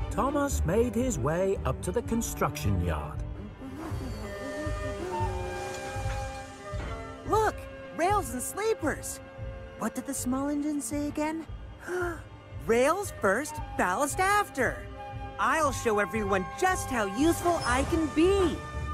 Thomas made his way up to the construction yard. Look! Rails and sleepers! What did the small engine say again? Rails first, ballast after! I'll show everyone just how useful I can be!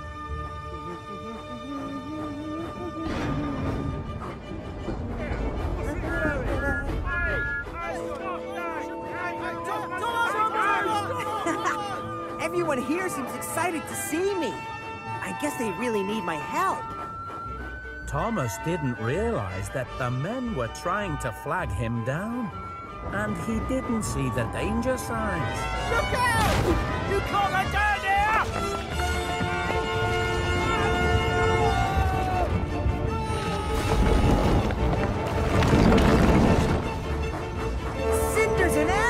Everyone here seems excited to see me. I guess they really need my help. Thomas didn't realize that the men were trying to flag him down, and he didn't see the danger signs. Look out! You can't go down there! Cinders and